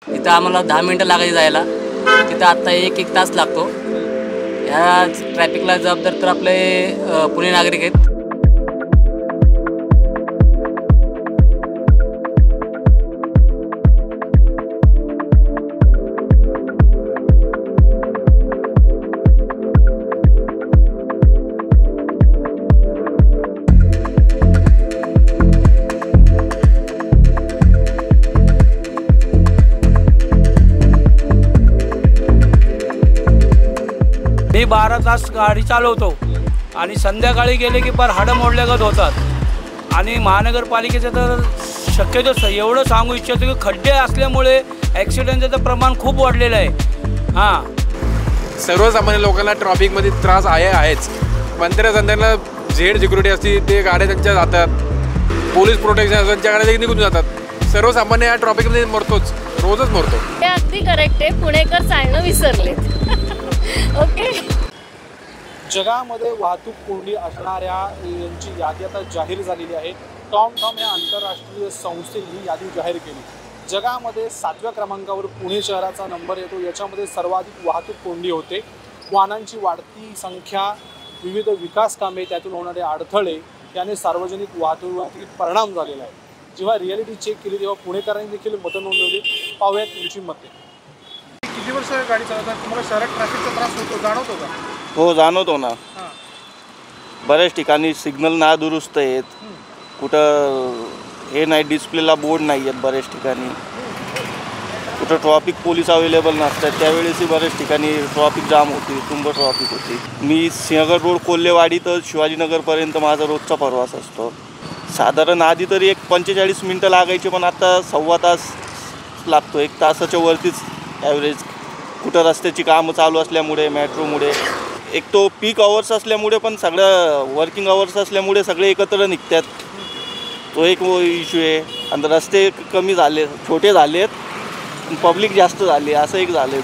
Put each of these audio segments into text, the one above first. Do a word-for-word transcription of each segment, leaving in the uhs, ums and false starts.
तिथं आम्हाला दहा मिनटं लागायची जायला, तिथं आत्ता एक एक तास लागतो। या ट्रॅफिकला जबाबदार तर आपले पुणे नागरिक आहेत। मी बारा तास गाडी चालवतो आणि संध्याकाळी गेले की पर हाडं मोडल्यागत होतात। आणि महानगरपालिकेचं तर शक्यतो एवढं सांगू इच्छितो की खड्डे असल्यामुळे ॲक्सिडेंटचं तर प्रमाण खूप वाढलेलं आहे। हां, सर्वसामान्य लोकांना ट्रॅफिकमध्ये त्रास आहे आहेच। मंदिरा संध्याला झेड सिक्युरिटी असते, ते गाड्या त्यांच्या जातात, पोलीस प्रोटेक्शन त्यांच्या गाड्या निघून जातात। सर्वसामान्य या ट्रॅफिकमध्ये मरतोच, रोजच मरतो। हे अगदी करेक्ट आहे, पुणेकर चालणं विसरलेत। ओके, जगामध्ये वाहतूक कोंडी असणाऱ्या यांची यादी आता जाहीर झालेली आहे। टॉमटॉम या आंतरराष्ट्रीय संस्थेने ही यादी जाहीर केली। जगामध्ये सातव्या क्रमांकावर पुणे शहराचा नंबर येतो। याच्यामध्ये सर्वाधिक वाहतूक कोंडी होते। वाहनांची वाढती संख्या, विविध विकास कामे, त्यातून होणारे अडथळे याने सार्वजनिक वाहतुकीवर परिणाम झालेला आहे। जेव्हा रिॲलिटी चेक केली तेव्हा पुणेकरांनी देखील मतं नोंदवली। पाहूयात तुमची मते। किती वर्ष गाडी चालवतात, तुम्हाला शहरात ट्रॅफिकचा त्रास होतो, जाणवतो का? हो, जाणवतो ना। बऱ्याच ठिकाणी सिग्नल ना दुरुस्त आहेत, कुठं हे नाही, डिस्प्लेला बोर्ड नाही आहेत बऱ्याच ठिकाणी, कुठं ट्रॉफिक पोलीस अवेलेबल नसतात, त्यावेळेसही बऱ्याच ठिकाणी ट्रॉफिक जाम होती, तुंब ट्रॉफिक होती। मी सिंहगड रोड कोल्हेवाडी तर शिवाजीनगरपर्यंत माझा रोजचा प्रवास असतो। साधारण आधी तरी एक पंचेचाळीस मिनटं लागायचे, पण आता सव्वा तास लागतो, एक तासाच्या वरतीच ॲव्हरेज। कुठं रस्त्याची कामं चालू असल्यामुळे, मेट्रोमुळे, एक तो पीक अवर्स असल्यामुळे, पण सगळं वर्किंग अवर्स असल्यामुळे सगळे एकत्र निघतात, तो एक इश्यू आहे। आणि रस्ते कमी झाले, छोटे झालेत, पब्लिक जास्त झाली, असं एक झालं आहे।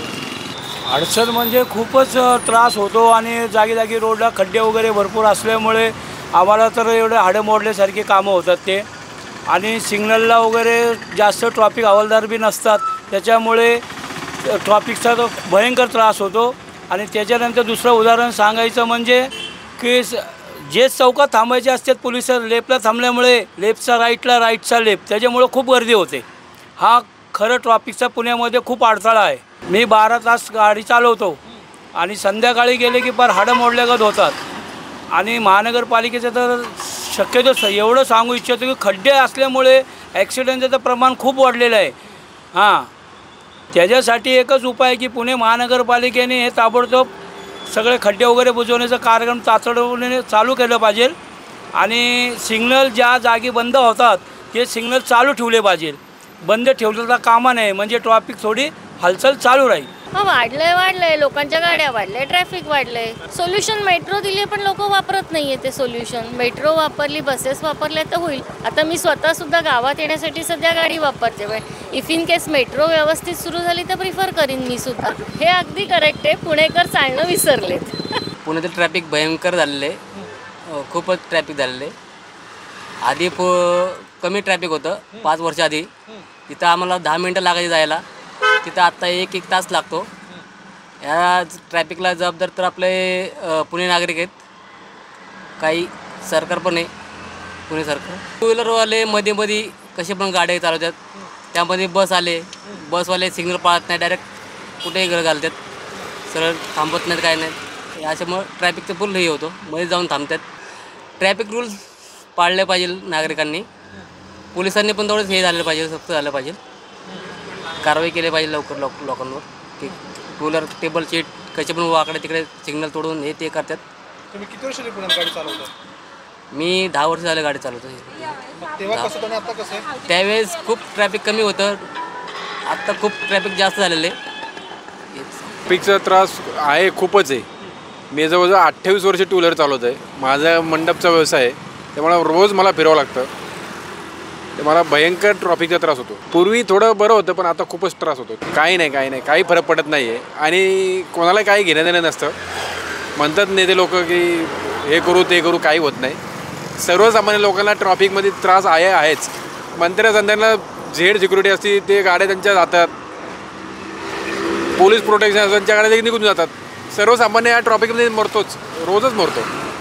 दुसरं अडचण म्हणजे खूपच त्रास होतो आणि जागी जागी रोडला खड्डे वगैरे भरपूर असल्यामुळे आम्हाला तर एवढे हाडं मोडल्यासारखी कामं होतात ते। आणि सिग्नलला वगैरे जास्त ट्रॉफिक हवालदार बी नसतात, त्याच्यामुळे ट्रॉफिकचा तो भयंकर त्रास होतो। आणि त्याच्यानंतर दुसरं उदाहरण सांगायचं म्हणजे की जे चौकात थांबायचे असतात पोलिस, लेफ्टला थांबल्यामुळे लेफ्टचा राईटला, राईटचा लेफ्ट, त्याच्यामुळं खूप गर्दी होते। हा खरं ट्रॉफिकचा पुण्यामध्ये खूप अडथळा आहे। मी बारा तास गाडी चालवतो आणि संध्याकाळी गेले की पर हाडं मोडल्यागत होतात। आणि महानगरपालिकेचं तर शक्यतो एवढं सांगू इच्छितो की खड्डे असल्यामुळे ॲक्सिडेंटचं तर प्रमाण खूप वाढलेलं आहे। हां, त्याच्यासाठी एकच उपाय आहे की पुणे महानगरपालिकेने हे ताबडतोब सगळे खड्डे वगैरे बुजवण्याचा कार्यक्रम तातडीने चालू केलं पाहिजे। आणि सिग्नल ज्या जागी बंद होतात ते सिग्नल चालू ठेवले पाहिजे, बंद ठेवलेला कामा नाही, म्हणजे ट्रॅफिक थोडी हालचाल चालू राहील। हा, वाढलंय वाढलंय लोकांच्या गाड्या वाढलंय, ट्रॅफिक वाढलंय। सोल्युशन मेट्रो दिली, पण लोक वापरत नाहीये ते सोल्युशन। मेट्रो वापरली, बसेस वापरल्या तर होईल। आता मी स्वतः सुद्धा गावात येण्यासाठी सध्या गाडी वापरते। इफ इन केस मेट्रो व्यवस्थित सुरू झाली तर प्रिफर करीन मी सुद्धा। हे अगदी करेक्ट आहे, पुणेकर चालणं विसरलेत। पुण्यातील ट्रॅफिक भयंकर झालेलं आहे, खूपच ट्रॅफिक झालेलं आहे। आधी पो कमी ट्रॅफिक होतं, पाच वर्ष आधी तिथं आम्हाला दहा मिनटं लागायची जायला, तिथं आत्ता एक एक तास लागतो। या ट्रॅफिकला जबाबदार तर आपले पुणे नागरिक आहेत, काही सरकार पण आहे, पुणे सरकार। टू व्हीलरवाले मध्ये मध्ये कसे पण गाड्या चालवतात, त्यामध्ये बस आले, बसवाले सिग्नल पाळत नाही, डायरेक्ट कुठेही घर घालतात, सरळ थांबत नाहीत, काय नाही। याच्यामुळं ट्रॅफिकचं फुल हे होतो, मध्ये जाऊन थांबतात। ट्रॅफिक रूल्स पाळले पाहिजे नागरिकांनी, पोलिसांनी पण तेवढंच हे झालं पाहिजे, सक्त झालं पाहिजे, कारवाई केली पाहिजे लवकर लोक लोकांवर की टू व्हीलर टेबल सीट कसे पण वाकडे तिकडे सिग्नल तोडून हे ते करतात। तुम्ही किती वर्ष पुण्यात गाडी चालवता? मी दहा वर्ष झालं गाडी चालवतो। तेव्हा कसं होतं आणि आता कसं आहे? त्यावेळेस खूप ट्रॅफिक कमी होतं, आत्ता खूप ट्रॅफिक जास्त झालेलं आहे। ट्रॅफिकचा त्रास आहे, खूपच आहे। मी जवळजवळ अठ्ठावीस वर्ष टू व्हीलर चालवत आहे। माझा मंडपचा व्यवसाय आहे, त्यामुळे रोज मला फिरावं लागतं, ते मला भयंकर ट्रॅफिकचा त्रास होतो। पूर्वी थोडं बरं होतं, पण आता खूपच त्रास होतो। काही नाही काही नाही काही फरक पडत नाही आहे आणि कोणाला काही घेणं देणं नसतं। म्हणतात नेते लोक की हे करू ते करू, काही होत नाही। सर्वसामान्य लोकांना ट्रॅफिकमध्ये त्रास आहे आहेच। मंदिरा संध्याला झेड सिक्युरिटी असते ते गाड्या त्यांच्या जातात, पोलीस प्रोटेक्शन असतं त्यांच्या गाड्या निघून जातात. सर्वसामान्य या ट्रॉफिकमध्ये मरतोच, रोजच मरतो.